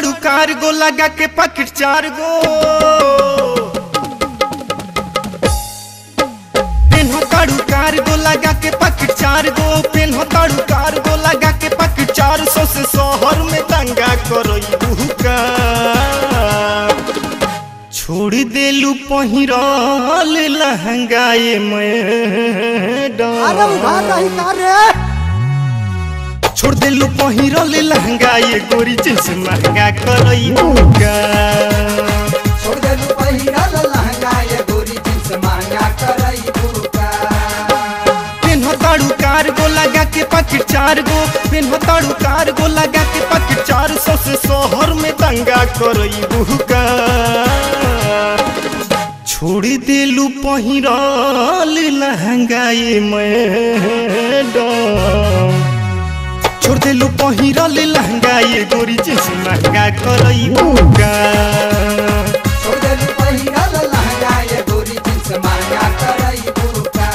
ताड़ू car go लगा के पॉकेट 4 गो पेन्हो ताड़ू कार गो लगा के पॉकेट 4 गो पेन्हो ताड़ू कार गो लगा के पॉकेट 400 से शहर में दंगा करई बुका छोड़ देलू पहिरल लहंगाए मैडम अरे उधार नहीं कर रे छोड़ देलू पहिरल लहंगाए गोरी जींस महंगा करई बुका छोड़ देलू पहिरल लहंगाए गोरी जींस महंगा करई बुका पेन्हो ताड़ू कार गो लगा के पॉकेट 4 गो पेन्हो ताड़ू कार गो लगा के पॉकेट 400 से शहर में दंगा करई बुका छोड़ देलू पहिरल लहंगाए मैडम छोड़ देलू पहिरल लहंगाए गोरी जींस महंगा करई बुका छोड़ देलू पहिरल लहंगाए गोरी जींस महंगा करई बुका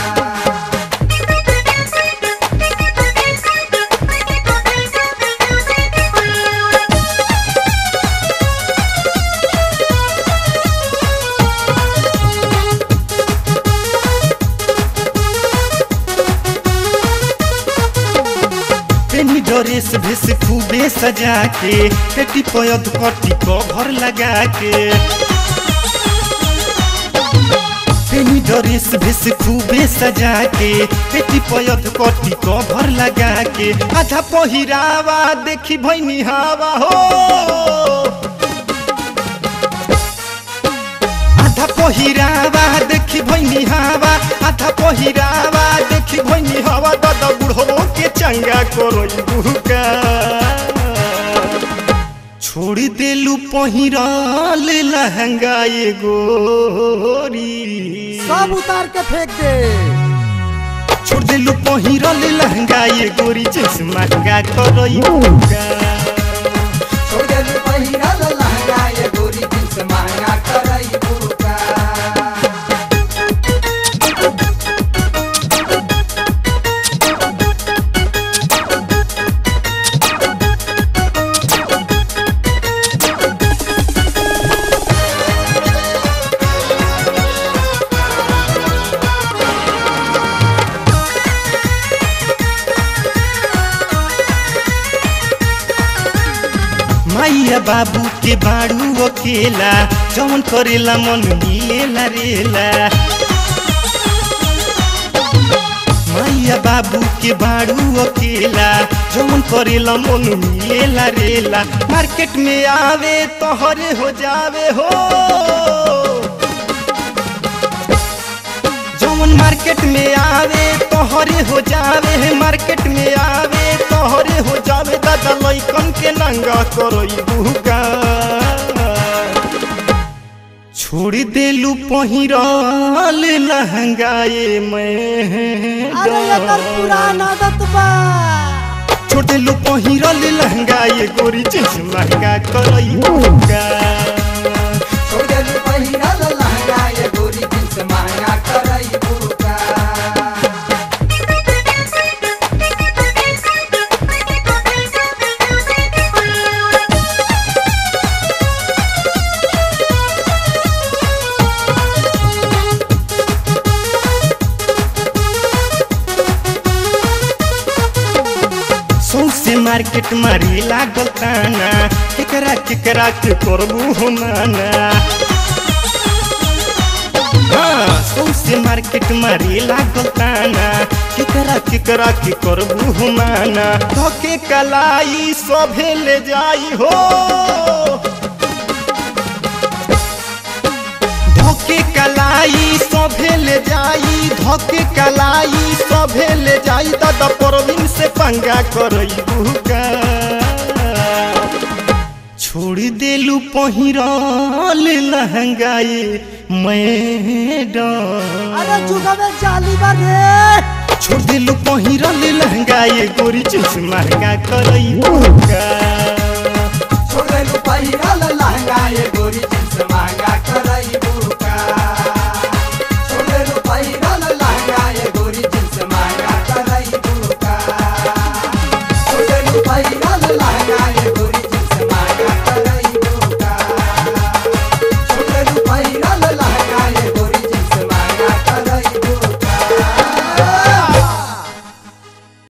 ड्रेस भेस खूबे सजा के पेटी पयद कटी कवर लगा के पेनी ड्रेस भेस खूबे सजा के पेटी पयद कटी कवर लगा के आधा पहिरावा देखी भैनी हवा हो आधा पहिरावा देखी भैनी हवा आधा पहिरावा देखी भैनी हवा दादा बुढ़ो के चंगा करई बुका छोड़ देलू पहिरल लहंगाए गोरी सब उतार के फेंक दे छोड़ देलू पहिरल लहंगाए गोरी जींस महंगा करई बुका छोड़ देलू पहिरल लहंगाए गोरी जींस महंगा करई बुका मैया बाबू के बाड़ू अकेला जौन करेला मन मिलेला रेला मैया बाबू के बाड़ू अकेला जौन करेला मन मिलेला रेला मार्केट में आवे तोहरे हो जावे हो जौन मार्केट में आवे तोहरे हो जावे मार्केट में आवे तोहरे हो जावे दादा लइकन के नंगा करई बुका छोड़ देलू पहिरल लहंगाए मैडम अरे ये कर पुराना आदत बा छोड़ देलू पहिरल लहंगाए गोरी जींस महंगा करई बुका छोड़ देलू पहिरल लहंगाए गोरी जींस महंगा करई बुका सौसे मार्केट मारी लागल ताना केकरा केकरा के करबू हो माना हाँ सौसे मार्केट मारी लागल ताना केकरा केकरा के करबू हो माना धोके कलाई सभे ले जाई हो धोके कलाई सभे ले जाई धोके कलाई सभे ले जाई दादा परवीन से पंगा करई बुका छोड़ देलू पहिरल लहंगाए मैडम अरे जुगा में जाली बा रे छोड़ देलू पहिरल लहंगाए गोरी जींस महंगा करई बुका